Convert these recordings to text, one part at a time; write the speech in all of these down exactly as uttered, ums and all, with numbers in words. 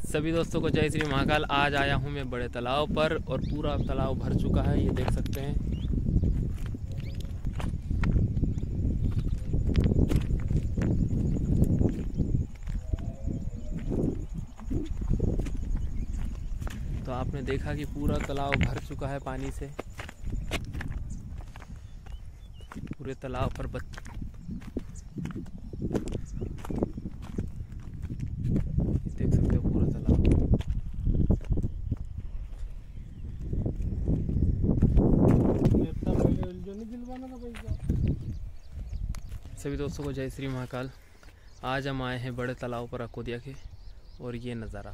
सभी दोस्तों को जय श्री महाकाल। आज आया हूँ मैं बड़े तालाब पर और पूरा तालाब भर चुका है, ये देख सकते हैं। तो आपने देखा कि पूरा तालाब भर चुका है पानी से। पूरे तालाब पर बच देख सकते हो पूरा तालाब। सभी दोस्तों को जय श्री महाकाल। आज हम आए हैं बड़े तालाब पर अकोदिया के और ये नज़ारा।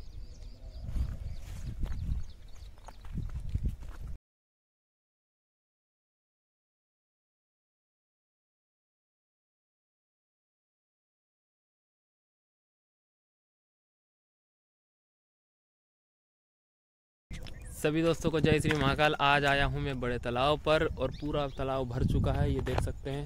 सभी दोस्तों को जय श्री महाकाल। आज आया हूँ मैं बड़े तालाब पर और पूरा तालाब भर चुका है, ये देख सकते हैं।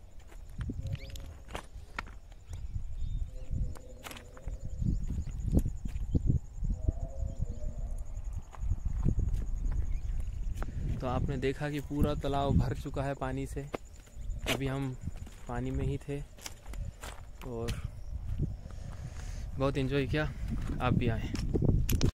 तो आपने देखा कि पूरा तालाब भर चुका है पानी से। अभी हम पानी में ही थे और बहुत एंजॉय किया। आप भी आएँ।